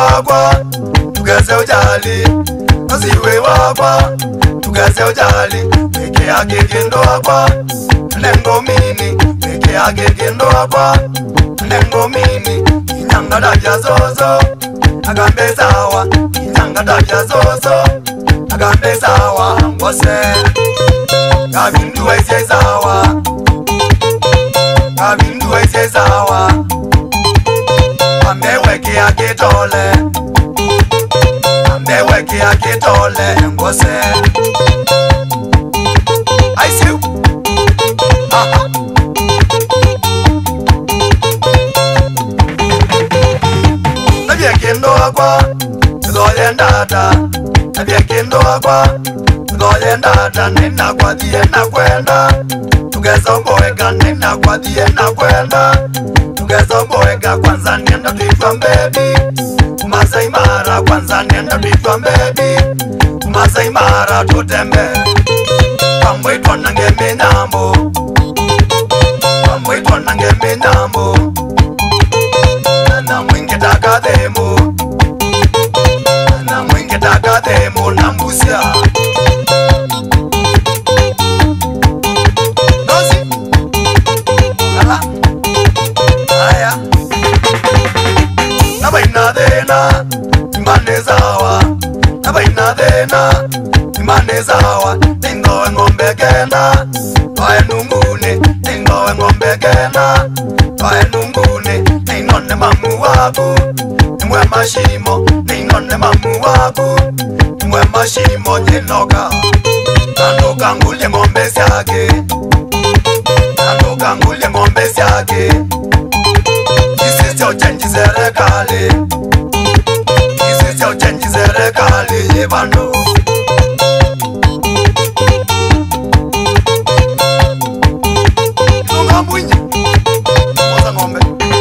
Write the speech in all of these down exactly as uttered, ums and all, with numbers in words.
wakwa tugeze ujali Nosiwe wakwa tugeze ujali Weke yake kendo wakwa Nengo mini Weke yake kendo wakwa Nengo mini Inyanga dabya zozo Agambe sawa Inyanga dabya zozo Agambe sawa Ngose Kabindu waise sawa Kabindu waise sawa Ameweke yake tole Ameweke yake tole Ngose I see you Aha Nabye kendo wakwa Zoye ndata Nabye kendo wakwa Zoye ndata Nina kwa diye na kwenda Tugezo mboeka Nina kwa diye na kwenda Tugezo mboeka Kwanza nienda tuitwa mbebi Masai Mara Kwanza nienda tuitwa mbebi Masai Mara tutembe Pamwitwa nange minyambo Pamwitwa nange minyambo Na mwingi takademo Na mwingi takademo na mbusia Dozi Lala Aya Naba inadena Imane zawa Naba inadena Imane zawa Ningowe ngombe kena Toye nungune Ningowe ngombe kena Toye nungune Ninone mamu waku Nimwe mashimo Ninone mamu waku Nimwe mashimo Nyinoka Nando kangulye ngombe syake Nando kangulye ngombe syake Kisisi ochenji serekali Kisisi ochenji serekali Yebano Tunga mwinyi Moza ngombe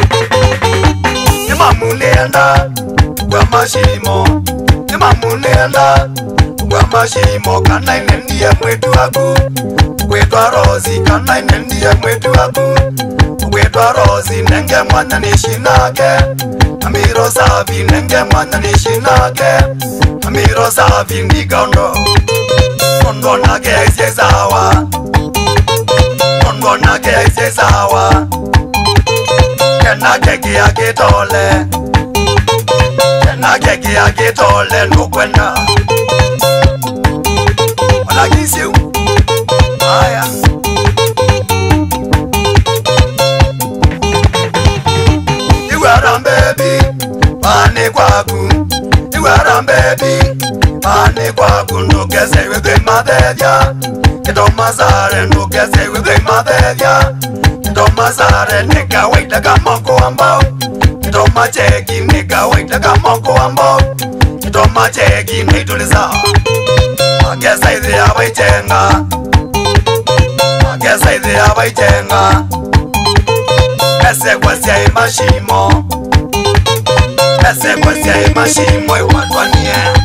Imamu nienda Kwa mashimo Imamu nienda Kwa mashimo Kana inendiye mwetu waku Kwetwa Rozi Kana inendiye mwetu waku Kwetwa Rozi Nenge mwanya nishinake Amiro safi Nenge mwanya nishinake Amiro safi Ndikondo Kondo nake ise sawa Kondo nake ise sawa Kena keki ya kitole Kena keki ya kitole Nukwenda Wala kisiu Aya Iwara mbebi Pane kwaku Iwara mbebi Pane kwaku Nukese webe madhevya Kito mazare Nukese webe madhevya Kito mazare Nika waita kamoko ambao Kito macheki Nika waita kamoko ambao Kito macheki Nituliza Magesa ithi ya waitenga Magesa ithi ya waitenga Ese kwa siya imashimo Ese kwa siya imashimo Iwadwanie